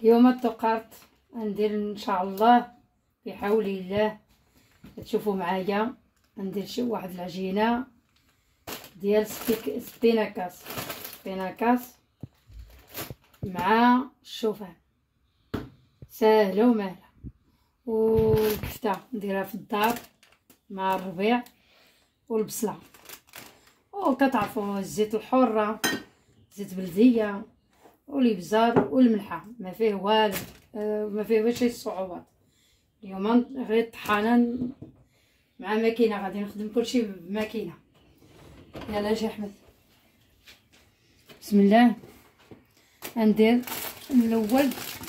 اليوم الطقرت ندير ان شاء الله بحول الله. تشوفوا معايا ندير شي واحد العجينه ديال سبيناكاس مع الشوفان، ساهله وماهله. والكفته نديرها في الدار مع الربيع والبصله، وكتعرفوا الزيت الحره، زيت بلديه والابزار والملحه، ما فيه والو، ما فيه باش شي صعوبات. اليوم غير الطحانه مع ماكينه، غادي نخدم كلشي بماكينه. يلا اجي احمد، بسم الله. ندير الاول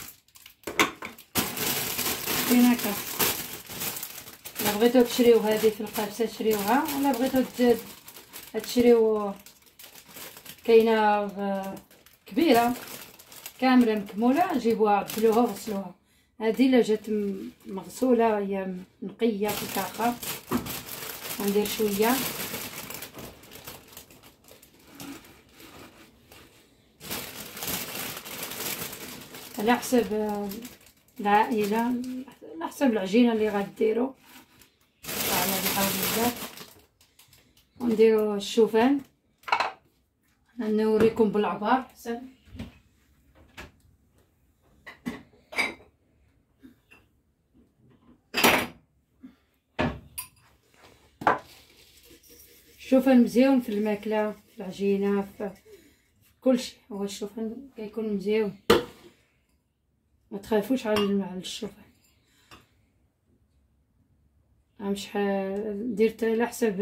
سبيناكاس. الا بغيتو تشريو هذه في القابسه تشريوها، ولا بغيتو تشريو كاينه كبيره كامله مكموله، جيبوها عدلوها وغسلوها. هذه الا جات مغسوله هي نقيه في الكاخه. ندير شويه على حسب العائله، على حسب العجينه اللي غديروا على بحول الله. ونديروا الشوفان، نوريكم بالعبار حسن. الشوفان مزيون في الماكله، في العجينه، في كلشي. هو الشوفان كيكون مزيون، ما تخافوش على الشوفان. شحال درت على حسب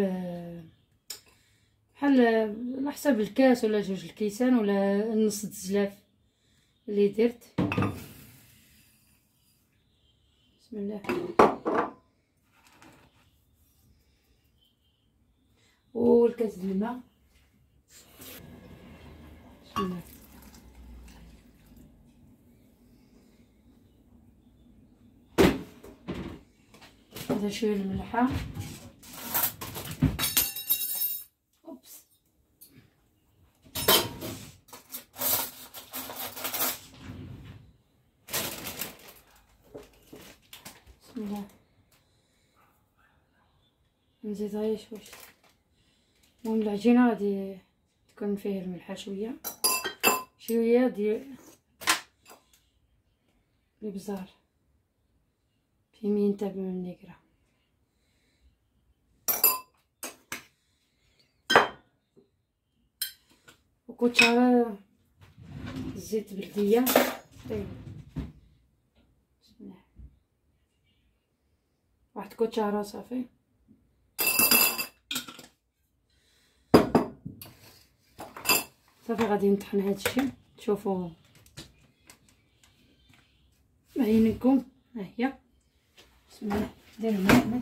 بحال على حسب الكاس، ولا 2 الكيسان، ولا نص الزلاف اللي درت. بسم الله. والكاس د الماء، بسم الله. هذا شويه الملحه، اوبس. بسم الله. نزيد غير المهم العجينه غادي تكون فيه الملحه شويه ديال الابزار، بيمينتا بالنيغرا، وكوتشاره زيت بلديه. طيب بسم الله، واحد كوتشاره صافي. صافي غادي نطحن هادشي، تشوفوا بعينكم. ها هي، بسم الله. ندير الماء.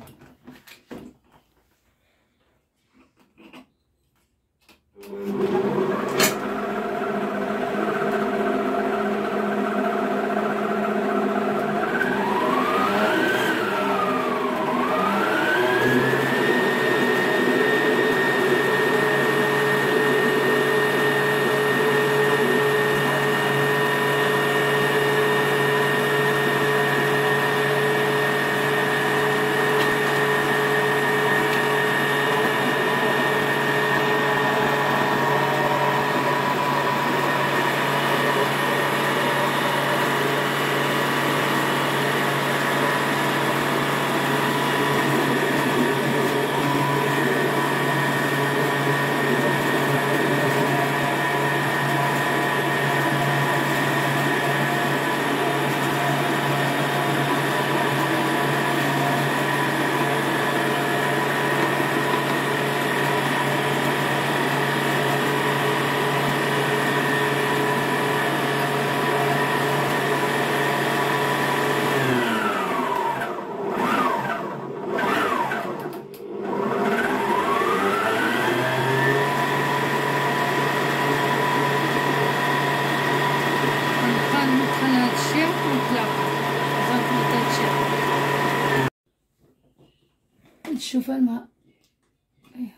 شوف الماء. ايوه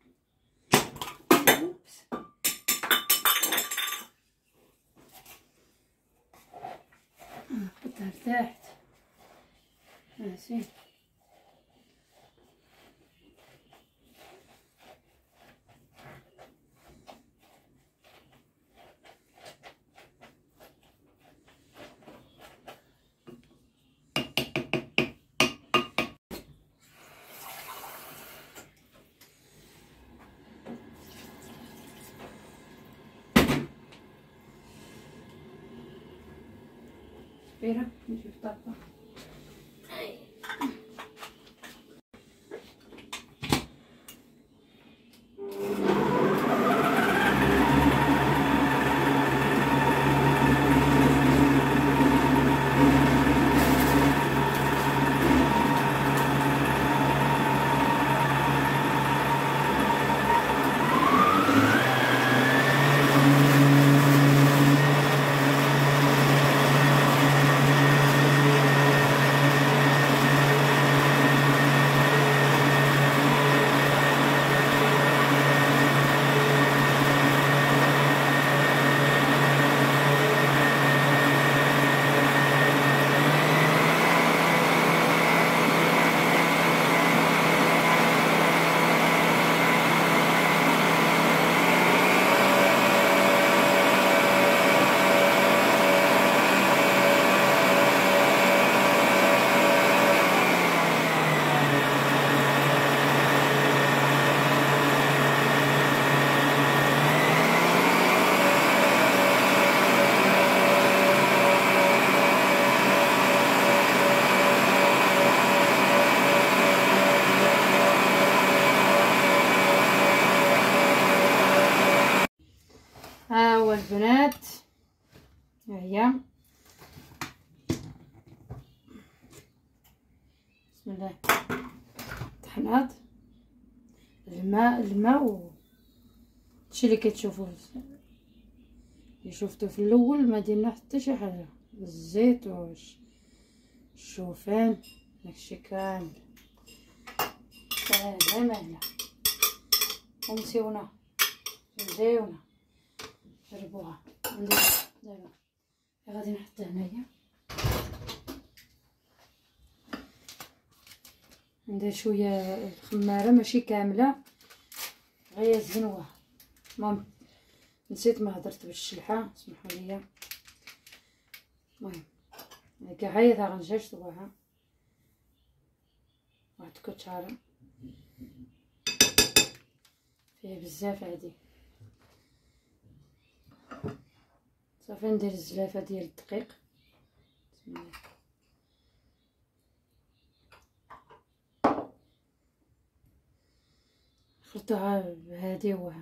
اوبس. نحطها لتحت ماشي. كبيرة نجيب طاقة. ها هو البنات، ها هي. بسم الله. طحنات الماء هادشي اللي كتشوفوه اللي شفتو في الاول، ما درنا حتى شي حاجه. الزيت والشوفان داكشي كامل ساهله مهله ومسيونه مزيونه. جربوها. دابا غادي نحط هنايا، ندير شويه الخماره ماشي كامله غير زنوه. المهم نسيت ما هضرت بالشلحه، سمحوا لي. المهم هكا عيط غنجاج طوعها واحد كوتشاره فيه بزاف عادي. صافي ندير الزلافه ديال الدقيق. بسم الله. خلطوها بهادي وها.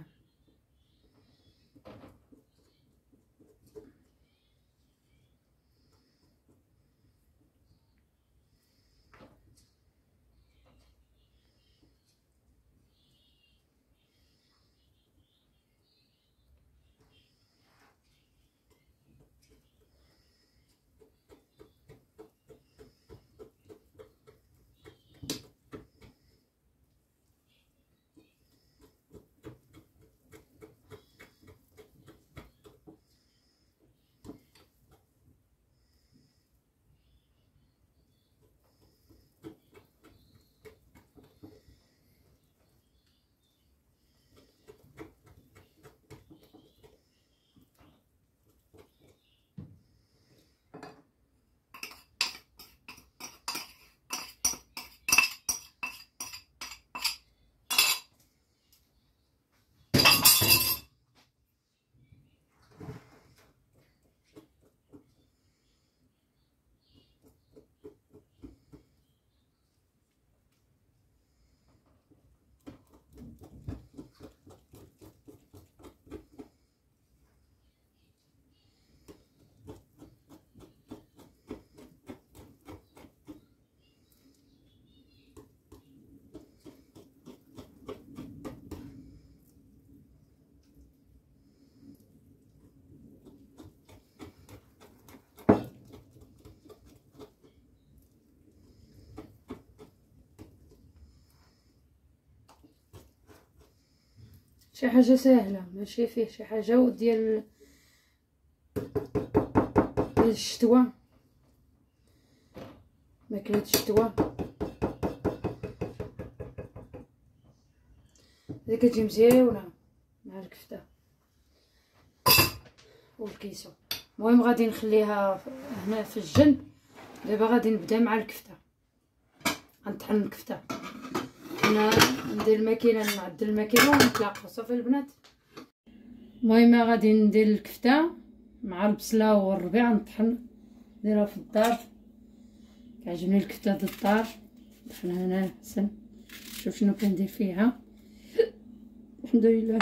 شي حاجه سهله ماشي فيه شي حاجه ديال الشتوى. ماكلة الشتوى هذه كتجي مزيونه مع الكفته والكيسو. المهم غادي نخليها هنا في الجنب. دابا غادي نبدا مع الكفته. غنطحن الكفته. انا ندير الماكينه، نعدل الماكينه ونتلاقاو صافي البنات. المهم غادي ندير الكفته مع البصله والربيع نطحن نديرها في الدار. كيعجبني الكفته د الدار نطحنها هنا حسن. شوف شنو كندير فيها. الحمد لله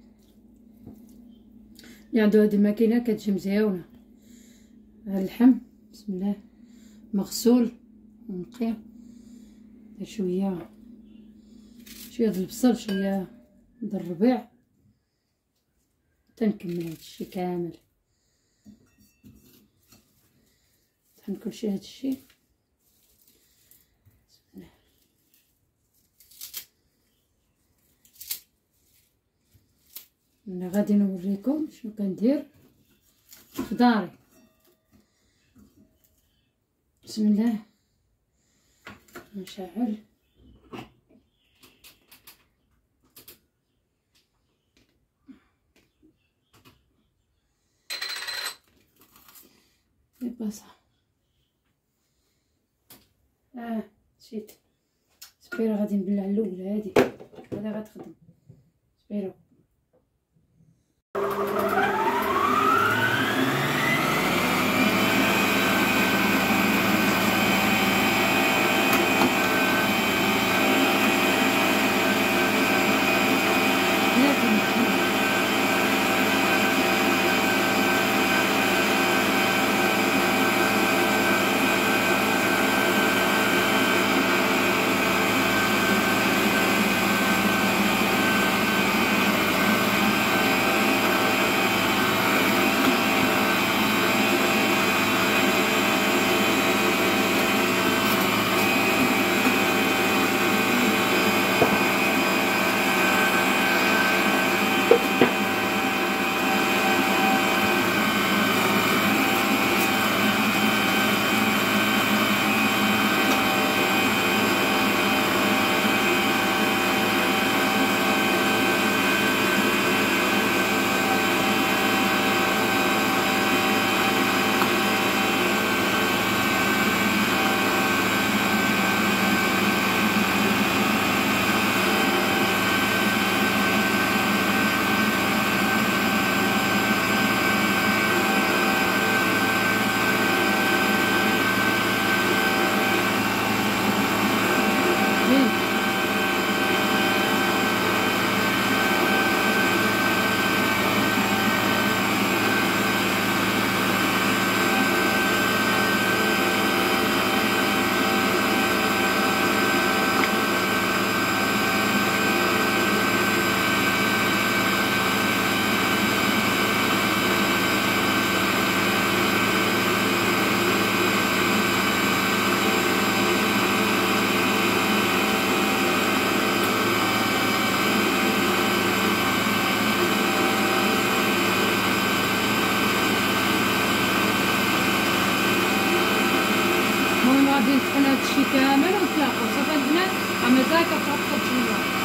اللي عنده هاد الماكينه كتجي مزيونه. هاد اللحم بسم الله مغسول ونقي. شويه د البصل شويه د الربيع تنكمل هادشي كامل. طحن كلشي هادشي بسم الله. انا غادي نوريكم شنو كندير في داري. بسم الله نشعل البصل. نسيت سبيرة غادي نبلع الاولى هادي غتخدم سبيرة. غادي نطحن هادشي كامل ونتلاقاو صافي البنات. مازال كترقد شويه.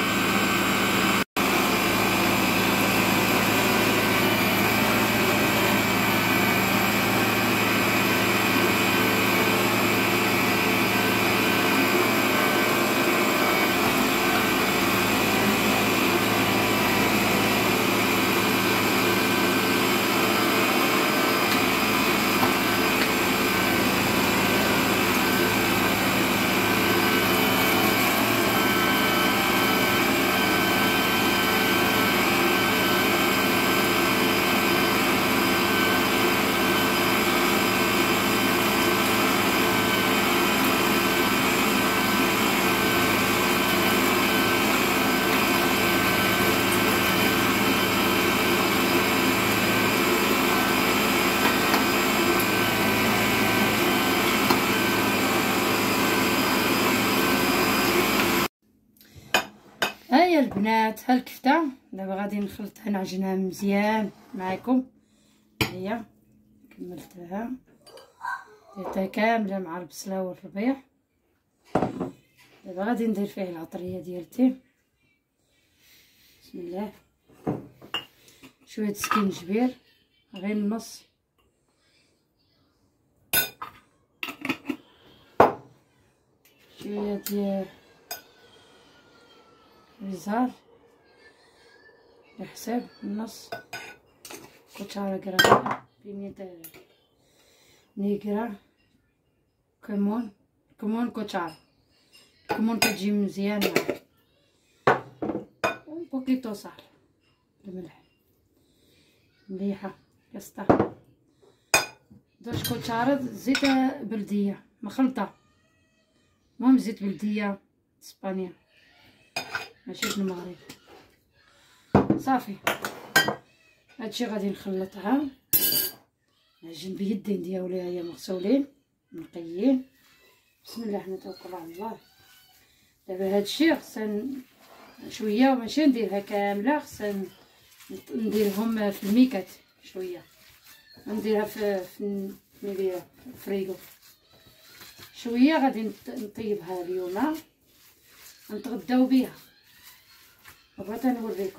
هيا البنات ها الكفته دابا غادي نخلطها نعجنها مزيان معكم. هيا كملتها ديتها كامله مع البصله والربيع. دابا غادي ندير فيه العطريه ديالتي. بسم الله. شويه سكينجبير غير النص، شويه ديال الزهر بحساب النص، كوتشارة كرا بيمينتا نيغرا، كمون كوتشارة كمون كتجي مزيان معاه، و بوكيتو صال الملح مليحه كسطه، دوش كوتشارة زيت بلديه مخلطه، المهم زيت بلديه اسبانيا ماشي من المغرب. صافي هادشي غادي نخلطها، نعجن بيدين ديالي هي مغسولين نقيين. بسم الله حنا توكل على الله. دابا هادشي خصنا شويه ماشي نديرها كامله، خصنا نديرهم في الميكات شويه، نديرها في نديرها في الفريغو شويه. غادي نطيبها اليوم نتغداو بها، بغيت نوريكم.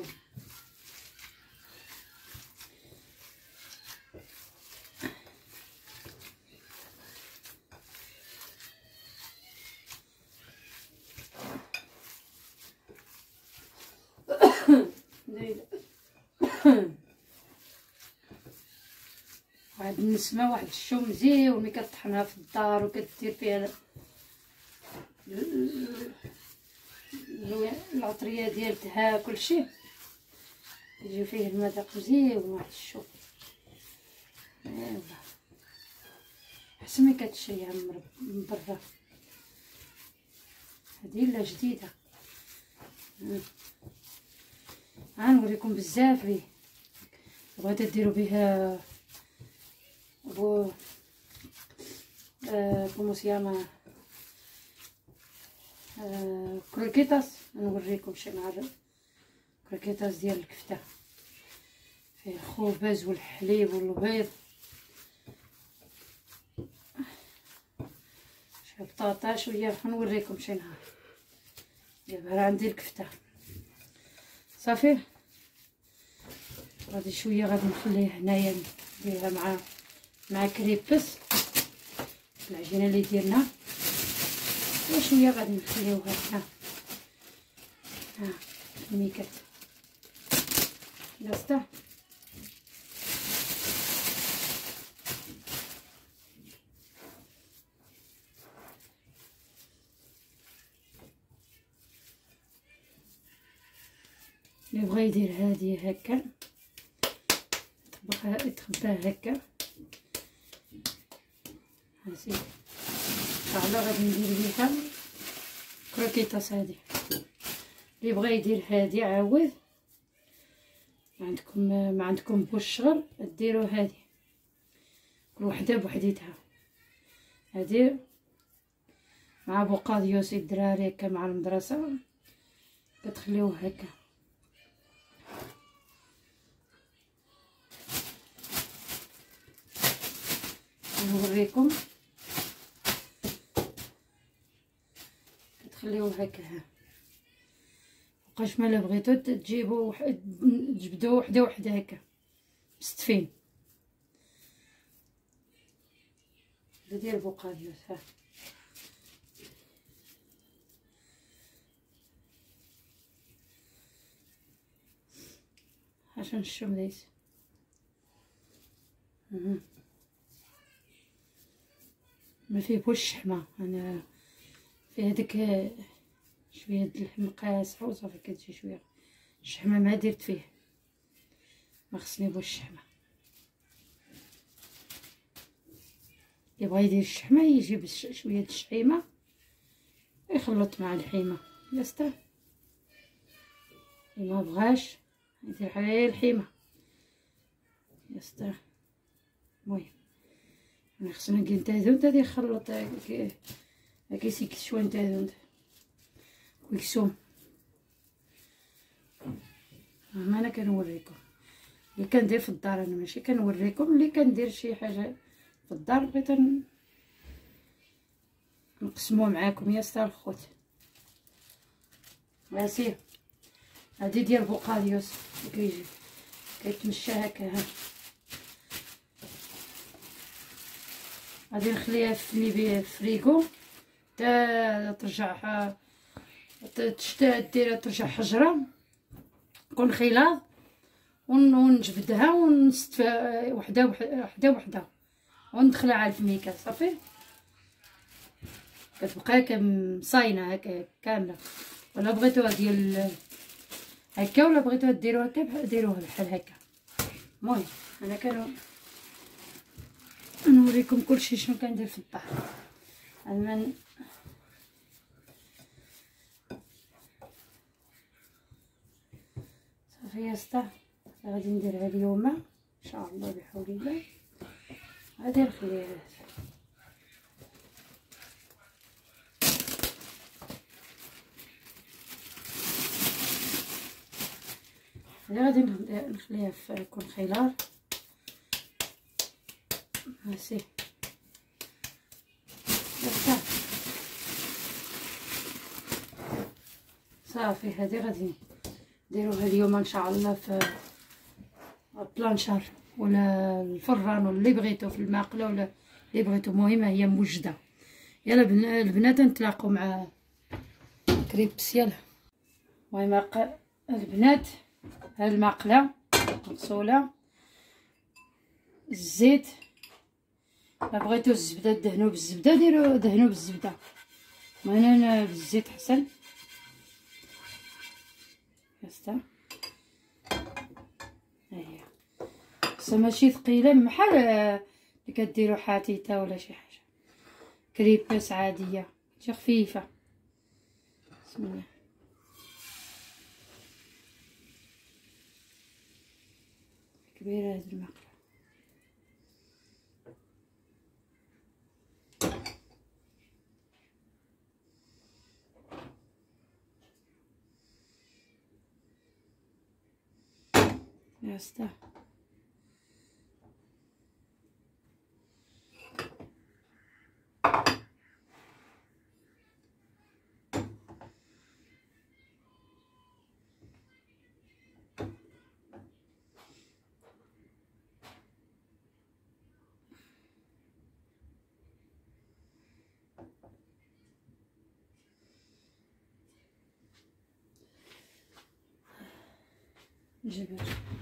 واحد النسمه واحد الشوم مزيون ملي كطحنها في الدار وكدير فيها العطريه ديالتها كلشي، يجي فيه المذاق مزيون واحد الشوم. ايوا احسن ملي كتشريها من برا، هذه لا جديده. غنوريكم بزاف ليه بغيت ديروا بها بو كومو سياما كروكيتاس. نوريكم شي مع كروكيتاس ديال الكفته، فيه الخبز والحليب والبيض، شي بطاطا شويه. نوريكم شي نهار. دابا عندي الكفته صافي، غادي شويه غادي نخليه هنايا نديرها مع كريبس العجينه اللي درنا، وشويه غادي نخليوها هنا في الميكات لاصتا. اللي بغى يدير هادي هكا يتخباها هكا هاسي على غادي ندير بيها كروكيطاس. هادي اللي بغى يدير هادي عاود ما عندكم بالشغل ديروا هادي كل وحده بوحديتها. هادي مع بوقاديوس الدراري هكا مع المدرسه كتخليوه هكا. نوريكم كتخليوه هكا. بقاش مالا بغيتو تجيبو تجبدو وحده وحده هكا مستفين. ديال بوقاديوس ها عشان الشم دايس. ما فيه بوش الشحمه، انا فيه هذيك شويه د اللحم قاصحه وصافي كتجي شويه الشحمه ما درت فيه، ما خصني بوش الشحمه. اللي بغا يدير الشحمه يجيب شويه د الشحيمه يخلط مع الحيمه ياستا، اللي ما بغاش يدير حتى الحيمه ياستا. المهم انا خصنا كي نتاذون تادي نخلط كيسيك شويه نتاذون ويكسوم. ما انا كنوريكم اللي كندير في الدار، انا ماشي كنوريكم اللي كندير شي حاجه في الدار بغيت نقسموه معاكم يا ستار الخوت. ماشي هادي ديال بوقاليوس كيجي كيتمشى هكا. ها غادي نخليها في الفريغو حتى ترجع تشتا ديرها ترجع حجره تكون خلاط، ونجبدها ونست وحده وحده وندخلها على الفميكه صافي. كتبقى كمصاينه هكا كامله. ولا بغيتوها ديال هكا ولا بغيتوها ديروها هكا ديروها بحال هكا. المهم انا نوريكم كلشي شنو كندير في الطاح. المن صافي يا ستا غادي نديرها اليوم ان شاء الله بحول الله. غادي نخليها غادي نخليها في كونخيلار. هاسي صافي هذه غادي نديروها اليوم ان شاء الله في البلانشار ولا الفران ولا اللي بغيتو في الماقله ولا اللي بغيتو. المهم هي موجده. يلا البنات نتلاقاو مع كريبس. يلا المهم البنات هاد الماقله مغسوله. الزيت لا بغيتو الزبده دهنوا بالزبده دهنوا بالزبده. انا بالزيت حسن يستا. هي خصها ماشي ثقيله بحال اللي كديروا حاتيته ولا شي حاجه. كريبس عاديه شي خفيفه. بسم الله. كبيره هاد الماقله. يستا جبر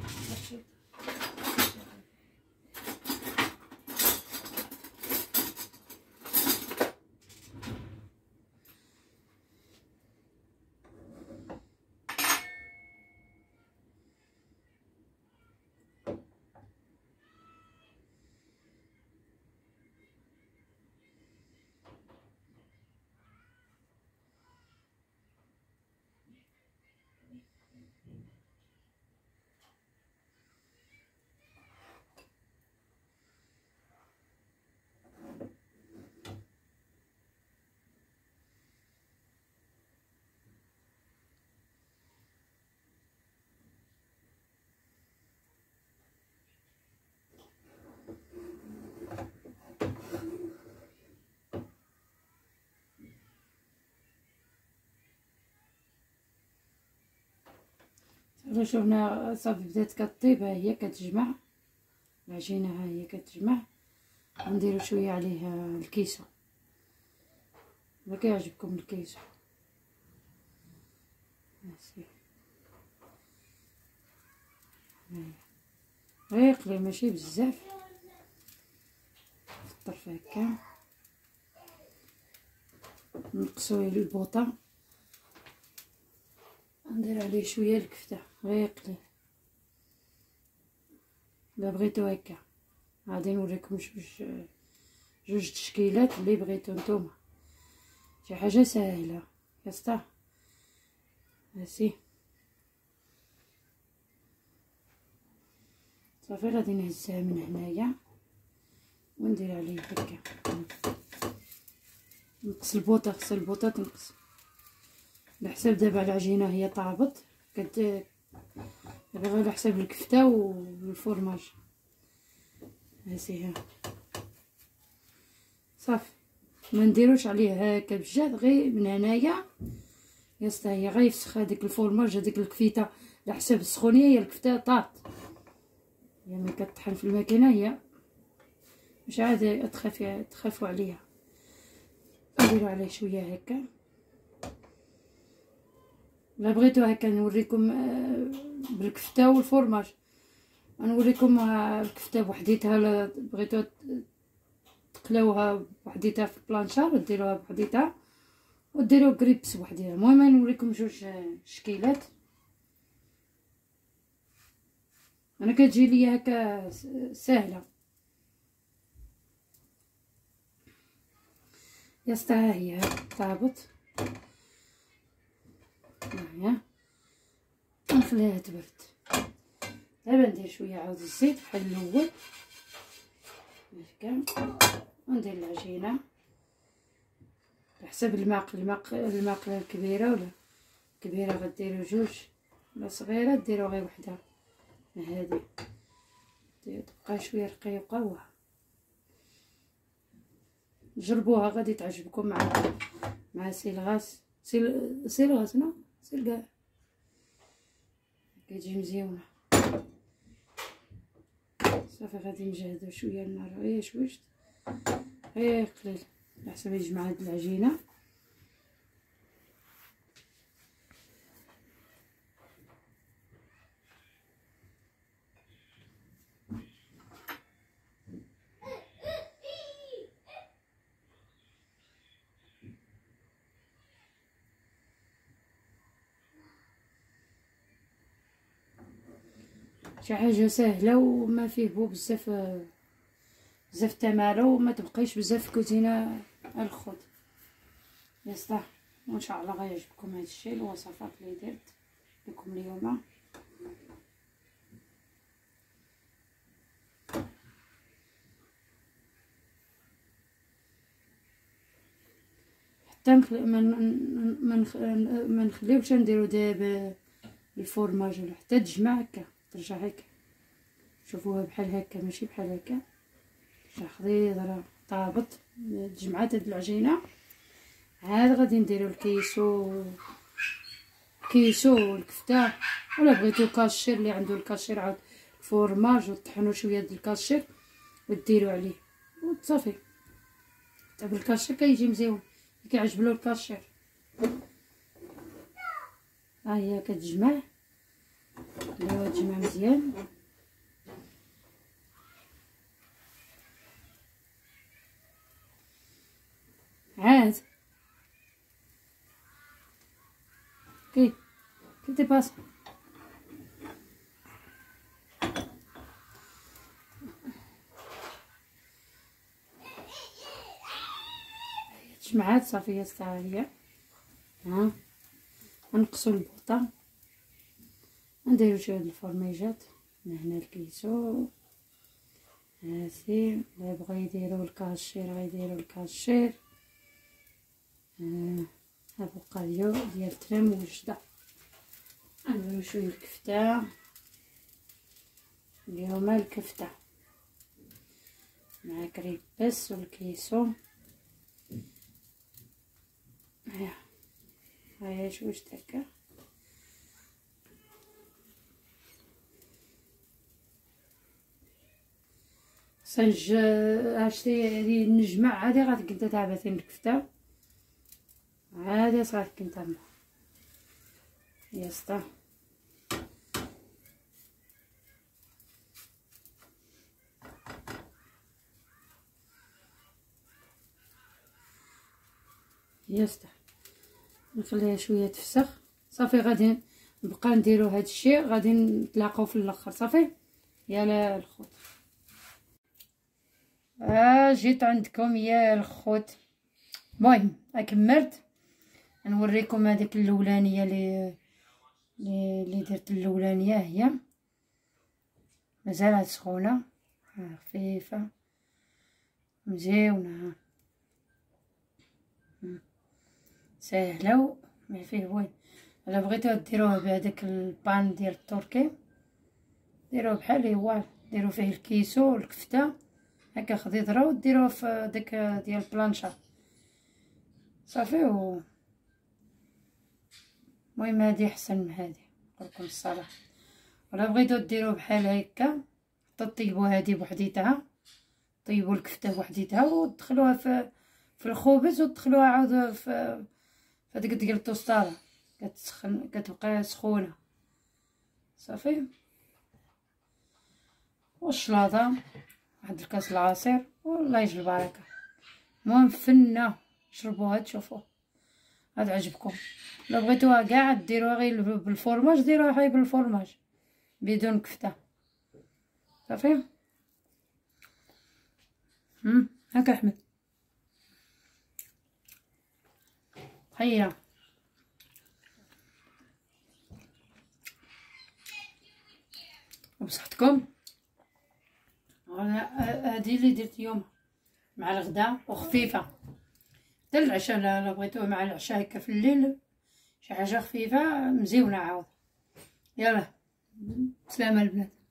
شوفنا صافي بدات كطيب. ها هي كتجمع العجينه. ها هي كتجمع. نديرو شويه عليها الكيسو. ما كيعجبكم الكيسو ماشي غير قليل ماشي بزاف. في الطرف هكا نقصو البوطه. ندير عليه شويه الكفته غير قليل. الا بغيتو هكا غادي نوريكم جوج تشكيلات اللي بغيتو نتوما. شي حاجه ساهله يسطا. ماشي صافي غادي نهزها من هنايا وندير عليه هكا. نقص البوطه. خص البوطه تنقص على حساب دابا العجينه هي طابت. دابا غير على حساب الكفته والفرماج. هاسي ها صافي ما نديروش عليه هكا بجد، غير من هنايا يستا هي غيفسخ هذيك الفورماج، هذيك الكفيته على حساب السخونيه. هي الكفته طات هي ملي كطحن في الماكينه هي مش عاد تخافوا عليها. نديرو عليه شويه هكا. لا بغيتو هكا نوريكم بالكفته والفورماج، نوريكم الكفته بوحديتها، لا بغيتو تقلاوها بوحديتها في البلانشار وديروها بوحديتها وديروا كريبس بوحديها. المهم نوريكم جوج شكيلات. انا كتجي ليا هكا سهله. يستا هي طابت معايا، نخليها تبرد. دابا ندير شويه عاود الزيت بحال الاول هكا، وندير العجينه بحسب الماقله الكبيره ولا كبيره غديروا جوج، ولا صغيره ديروا غير وحده هادي تبقى شويه رقيقه. وها جربوها غادي تعجبكم مع سيلغاس نو سيلكاع كتجي مزيونه. صافي غادي نجهدو شويه النار غير شويش غير قليل على حسب يجمع هاد العجينه. شي حاجه سهله وما فيه بو بزاف تماره، وما تبقيش بزاف كوزينه الخض يسطا. وان شاء الله غيعجبكم هذا الشيء الوصفات اللي درت لكم اليوم. حتى ما نخليوش نديرو دابا الفورماج ولا حتى تجمع هكا ترجع هكا. شوفوها بحال هكا ماشي بحال هكا، راه خضيره طابت تجمعات هاد العجينه. عاد غادي نديرو الكيسو والكفته، ولا بغيتو كاشير اللي عنده الكاشير عاد الفورماج وطحنوا شويه د الكاشير وديروا عليه وصافي. حتى بالكاشير كيجي مزيون، كيعجب له الكاشير. ها هي كتجمع اللي تجمع مزيان. عاد كي تباس جمعات صافي الساعه. ها نقصوا البوطه، نديرو شويه د الفرميجات من هنا الكيسو هاسي. لا بغا يديرو الكاشير غيديرو الكاشير. افوكاديو ديال الترام وجده. نديرو شويه الكفته، اليوم الكفته مع كريبس والكيسو. هيا شويه هكا. سنج هاشتي هذه نجمع عادي غتقدا تعبتين الكفته عادي صافي كنت يسطا. يسطا نخليها شويه تفسخ صافي. غادي نبقى نديرو هذا الشيء، غادي نتلاقاو في الاخر صافي. يا الخوت جيت عندكم يا الخوت. المهم كملت نوريكم هذيك الاولانيه اللي درت الاولانيه. هي مازالت سخونه خفيفه مزيونه ساهله وما فيه وين. الا بغيتو ديروه بهذاك البان ديال التركي ديروه بحال هو، ديروا فيه الكيسو والكفته هكا خضيضره وديروه في داك ديال البلانشا صافي. و المهم هادي احسن من هادي نقولكم الصراحه. ولا بغيتو ديروه بحال هكا حتى طيبوا هادي بوحديتها، طيبوا الكفته بوحديتها ودخلوها في الخبز، ودخلوها عاود في هذيك ديال الطوسطاره كتسخن كتبقى سخونه. صافي. والشلاضه واحد الكاس العصير والله يجي البركه. المهم فنه شربوها تشوفوا غاد عجبكم. لو بغيتوها كاع ديروها غير بالفرماج ديروها غير بالفرماج بدون كفته. صافي. هاكا احمد هيا وبصحتكم. هادي اللي درت اليوم مع الغداء وخفيفه حتى العشاء. لا بغيتوه مع العشاء هكا في الليل شي حاجه خفيفه مزيونه عاود. يلا سلام البنات.